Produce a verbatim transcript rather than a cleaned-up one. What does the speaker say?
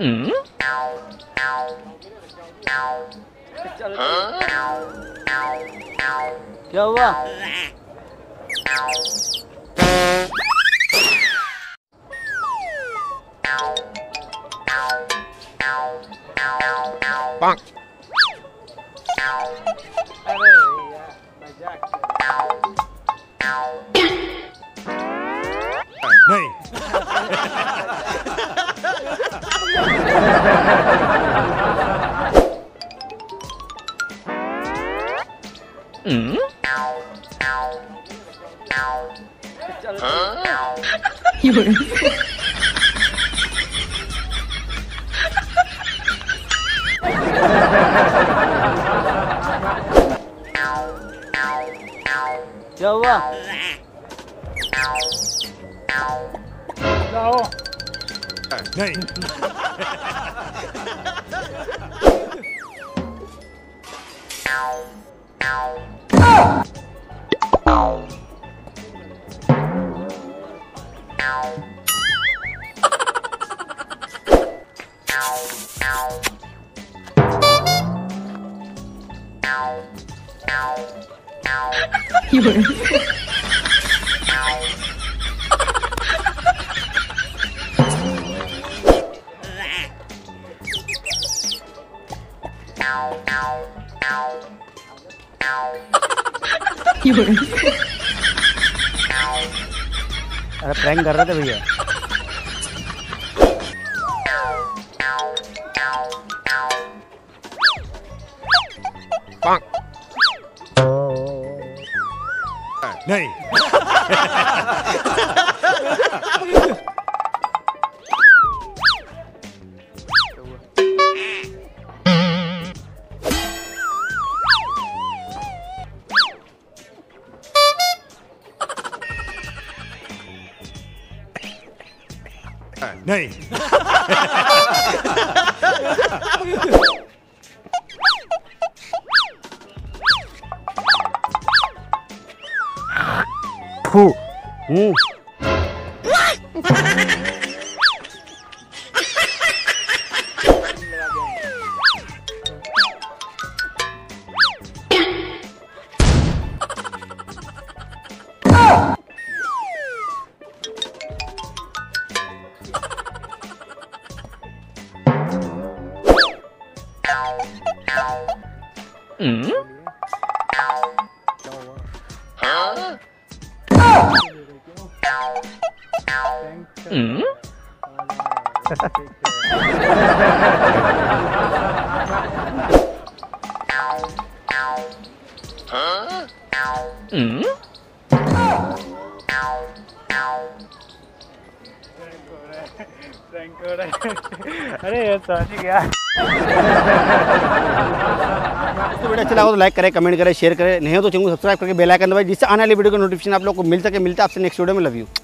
क्या हुआ? अरे यार मजाक नहीं। क्या हुआ? जाओ नहीं। अरे प्रैंक कर रहे थे भैया। नहीं। नहीं। फू हूँ अरे यार सॉरी यार। तो वीडियो अच्छा लगा तो लाइक करें, कमेंट करें, शेयर करें, नहीं हो तो चैनल को सब्सक्राइब करके बेल आइकन दबाएं जिससे आने वाली वीडियो का नोटिफिकेशन आप लोग को मिल सके। मिलता है आपसे नेक्स्ट वीडियो में। Love you.